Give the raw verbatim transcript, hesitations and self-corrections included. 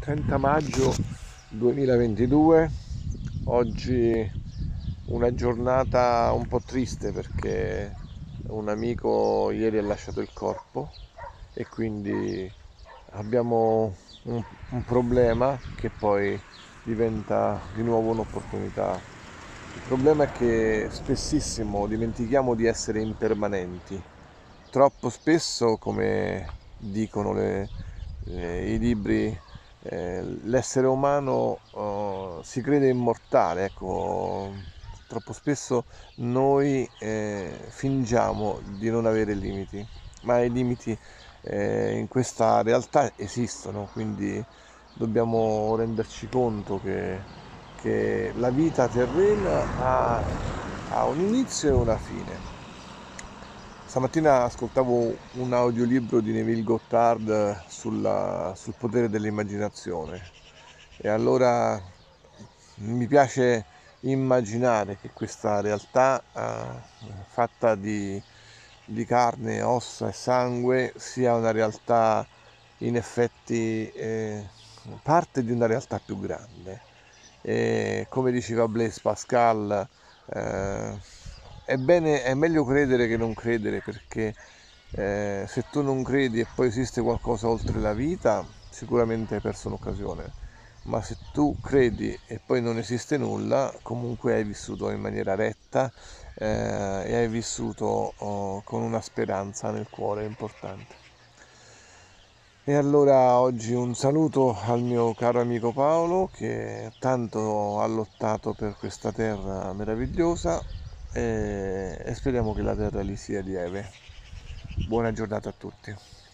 trenta maggio duemilaventidue. Oggi una giornata un po' triste perché un amico ieri ha lasciato il corpo e quindi abbiamo un, un problema che poi diventa di nuovo un'opportunità. Il problema è che spessissimo dimentichiamo di essere impermanenti. Troppo spesso, come dicono le, eh, i libri, eh, l'essere umano eh, si crede immortale, ecco. Troppo spesso noi eh, fingiamo di non avere limiti, ma i limiti eh, in questa realtà esistono, quindi dobbiamo renderci conto che, che la vita terrena ha, ha un inizio e una fine. Stamattina ascoltavo un audiolibro di Neville Goddard sulla- sul potere dell'immaginazione e allora mi piace immaginare che questa realtà eh, fatta di, di carne, ossa e sangue sia una realtà in effetti eh, parte di una realtà più grande. E come diceva Blaise Pascal, eh, è bene, è meglio credere che non credere, perché eh, se tu non credi e poi esiste qualcosa oltre la vita, sicuramente hai perso un'occasione, ma se tu credi e poi non esiste nulla, comunque hai vissuto in maniera retta eh, e hai vissuto oh, con una speranza nel cuore importante. E allora oggi un saluto al mio caro amico Paolo, che tanto ha lottato per questa terra meravigliosa, e, e speriamo che la terra gli sia lieve. Buona giornata a tutti.